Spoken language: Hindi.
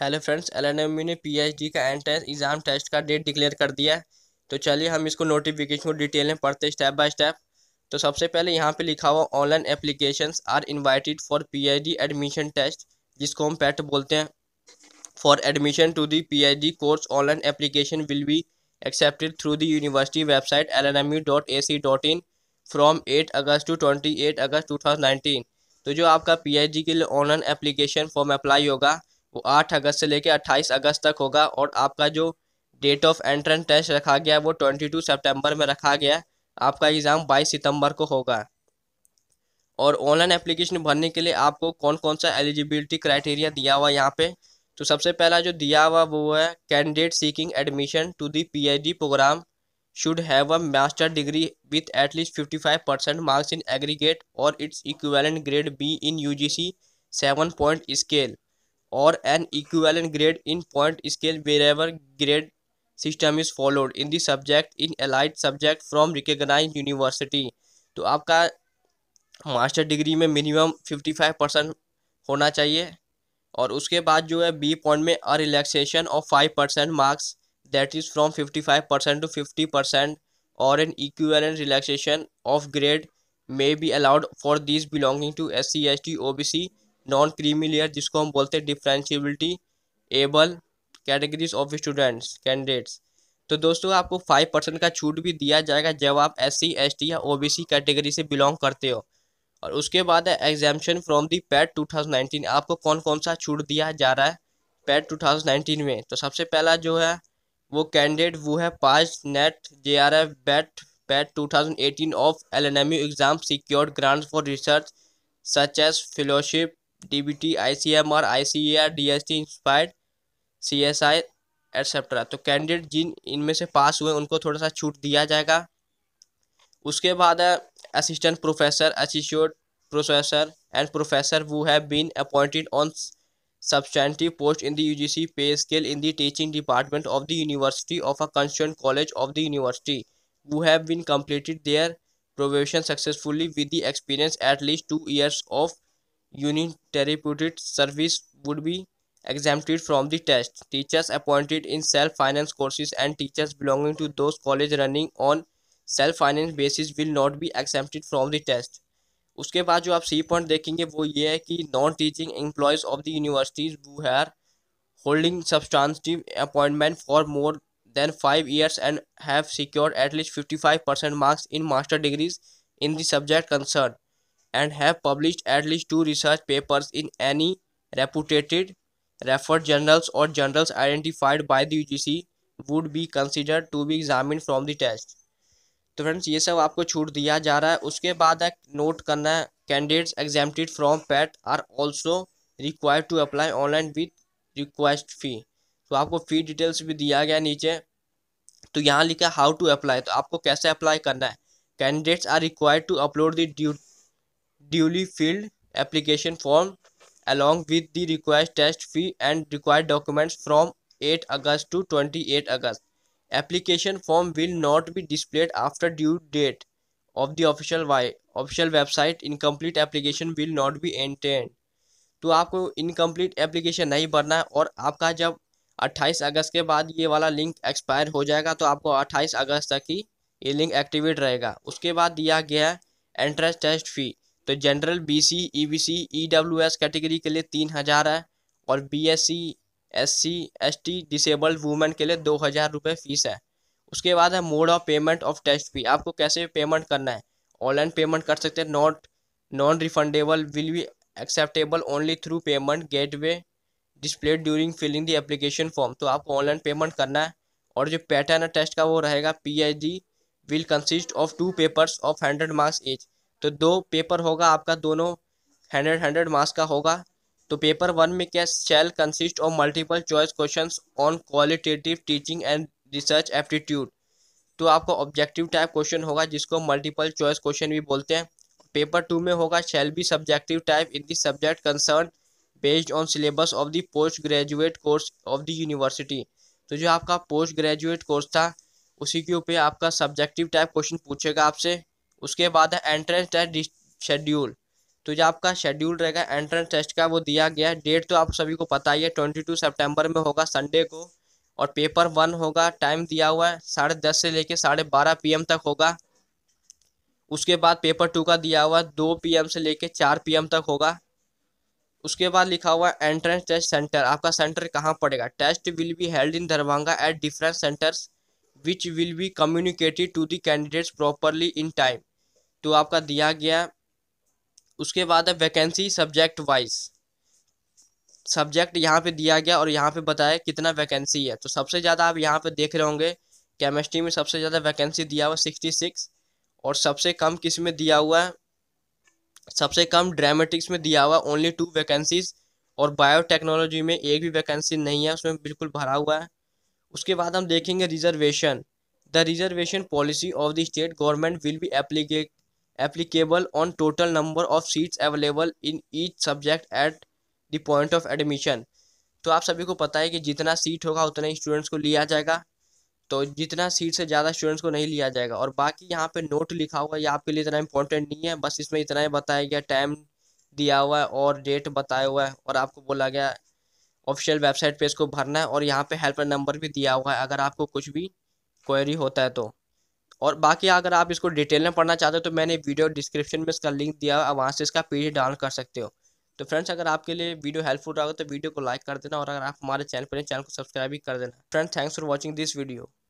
हेलो फ्रेंड्स, एलएनएमयू ने पीएचडी का एंट्रेंस एग्जाम टेस्ट का डेट डिक्लेयर कर दिया है। तो चलिए हम इसको नोटिफिकेशन को डिटेल में पढ़ते हैं स्टेप बाय स्टेप। तो सबसे पहले यहाँ पे लिखा हुआ online applications are invited for PhD admission test, जिसको हम पैट बोलते हैं। For admission to the PhD course online application will be accepted through the university website lnmu.ac.in from 8 August to 28 August 2019। तो जो आपका पीएचडी के लिए ऑनलाइन एप्लीकेशन फॉर्म अप्लाई होगा वो 8 अगस्त से लेकर 28 अगस्त तक होगा, और आपका जो डेट ऑफ एंट्रेंस टेस्ट रखा गया है वो 22 सितंबर में रखा गया है। आपका एग्ज़ाम 22 सितंबर को होगा। और ऑनलाइन एप्लीकेशन भरने के लिए आपको कौन कौन सा एलिजिबिलिटी क्राइटेरिया दिया हुआ है यहाँ पे। तो सबसे पहला जो दिया हुआ वो है candidate seeking admission to the PhD program should have a master degree with at least 55% marks in aggregate or its equivalent grade B in UGC 7-point scale or an equivalent grade in point scale wherever grade system is followed in the subject in allied subject from recognized university। तो आपका मास्टर डिग्री में मिनिमम 55% होना चाहिए। और उसके बाद जो है बी पॉइंट में a relaxation of 5% marks that is from 55% to 50%, और an equivalent relaxation of grade may be allowed for this belonging to SC ST OBC non creamy layer, जिसको हम बोलते हैं differentiability able categories of students candidates. तो दोस्तों आपको 5% का छूट भी दिया जाएगा जब आप SC ST या OBC कैटेगरी से बिलोंग करते हो। और उसके बाद है एग्जाम्शन फ्रॉम दी पैट 2019। आपको कौन कौन सा छूट दिया जा रहा है पैट 2019 में। तो सबसे पहला जो है वो कैंडिडेट वो है pass NET JRF BAT PAT 2018 of LNMU exam secured grants for research such as fellowship DBT ICMR ICAR DST inspired CSI et cetera. तो कैंडिडेट जिन इनमें से पास हुए उनको थोड़ा सा छूट दिया जाएगा। उसके बाद है assistant professor associate professor and professor who have been appointed on substantive post in the UGC pay scale in the teaching department of the university of a concerned college of the university who have been completed their probation successfully with the experience at least 2 years of uninterrupted service would be exempted from the test. Teachers appointed in self-finance courses and teachers belonging to those colleges running on self finance basis will not be accepted from the test. उसके बाद जो आप सी पॉइंट देखेंगे वो ये है कि non teaching employees of the universities who are holding substantive appointment for more than 5 years and have secured at least 55% marks in master degrees in the subject concerned and have published at least 2 research papers in any reputed referred journals or journals identified by the UGC would be considered to be examined from the test। तो फ्रेंड्स ये सब आपको छूट दिया जा रहा है। उसके बाद है नोट करना है candidates exempted from PAT are also required to apply online with request fee. तो आपको फ़ी डिटेल्स भी दिया गया नीचे। तो यहाँ लिखा है हाउ टू अप्लाई, तो आपको कैसे अप्लाई करना है। Candidates are required to upload the duly filled application form along with the required test fee and required documents from 8 August to 28 August। Application form will not be displayed after due date of the official website। Incomplete application will not be entered। तो आपको इनकम्प्लीट एप्लीकेशन नहीं भरना है, और आपका जब 28 अगस्त के बाद ये वाला लिंक एक्सपायर हो जाएगा तो आपको 28 अगस्त तक ही ये लिंक एक्टिवेट रहेगा। उसके बाद दिया गया है एंट्रेंस टेस्ट फ़ी। तो general BC EBC EWS category के लिए 3000 है, और BSc SC ST disabled women के लिए 2000 रुपये फ़ीस है। उसके बाद है mode of payment of test fee. आपको कैसे पेमेंट करना है। ऑनलाइन पेमेंट कर सकते हैं, non refundable will be acceptable only through payment gateway displayed during filling the application form. तो आपको ऑनलाइन पेमेंट करना है। और जो पैटर्न है टेस्ट का वो रहेगा PhD will consist of 2 papers of 100 marks each. तो 2 पेपर होगा आपका, दोनों 100 मार्क्स का होगा। तो पेपर 1 में क्या shall consist of multiple choice questions on qualitative teaching and research aptitude. तो आपको ऑब्जेक्टिव टाइप क्वेश्चन होगा जिसको मल्टीपल चॉइस क्वेश्चन भी बोलते हैं। पेपर 2 में होगा shall be subjective type in the subject concern based on syllabus of the post graduate course of the university. तो जो आपका पोस्ट ग्रेजुएट कोर्स था उसी के ऊपर आपका सब्जेक्टिव टाइप क्वेश्चन पूछेगा आपसे। उसके बाद है एंट्रेंस टेस्ट शेड्यूल। तो जो आपका शेड्यूल रहेगा एंट्रेंस टेस्ट का वो दिया गया है। डेट तो आप सभी को पता ही है, 22 सितंबर में होगा, संडे को। और पेपर 1 होगा, टाइम दिया हुआ है 10:30 से लेके 12:30 PM तक होगा। उसके बाद पेपर 2 का दिया हुआ है 2 PM से लेके 4 PM तक होगा। उसके बाद लिखा हुआ है एंट्रेंस टेस्ट सेंटर, आपका सेंटर कहाँ पड़ेगा। Test will be held in Darbhanga at different centres which will be communicated to the candidates properly in time. तो आपका दिया गया। उसके बाद है वैकेंसी सब्जेक्ट वाइज, सब्जेक्ट यहाँ पे दिया गया और यहाँ पे बताया कितना वैकेंसी है। तो सबसे ज़्यादा आप यहाँ पे देख रहे होंगे केमिस्ट्री में सबसे ज़्यादा वैकेंसी दिया हुआ 66, और सबसे कम किस में दिया हुआ है, सबसे कम ड्रामेटिक्स में दिया हुआ ओनली 2 वैकेंसीज, और बायोटेक्नोलॉजी में एक भी वैकेंसी नहीं है, उसमें बिल्कुल भरा हुआ है। उसके बाद हम देखेंगे reservation. The reservation policy of the state government will be applicable on total number of seats available in each subject at the point of admission. तो आप सभी को पता है कि जितना सीट होगा उतना ही स्टूडेंट्स को लिया जाएगा, तो जितना सीट से ज़्यादा स्टूडेंट्स को नहीं लिया जाएगा। और बाकी यहाँ पे नोट लिखा हुआ है, ये आपके लिए इतना इंपॉर्टेंट नहीं है, बस इसमें इतना ही बताया गया, टाइम दिया हुआ है और डेट बताया हुआ है, और आपको बोला गया ऑफिशियल वेबसाइट पे इसको भरना है। और यहाँ पे हेल्पलाइन नंबर भी दिया हुआ है अगर आपको कुछ भी क्वेरी होता है तो। और बाकी अगर आप इसको डिटेल में पढ़ना चाहते हो तो मैंने वीडियो डिस्क्रिप्शन में इसका लिंक दिया है, वहाँ से इसका PDF डाउनलोड कर सकते हो। तो फ्रेंड्स, अगर आपके लिए वीडियो हेल्पफुल रहा हो तो वीडियो को लाइक कर देना, और अगर आप हमारे चैनल पर चैनल को सब्सक्राइब भी कर देना। Friends, thanks for watching this video.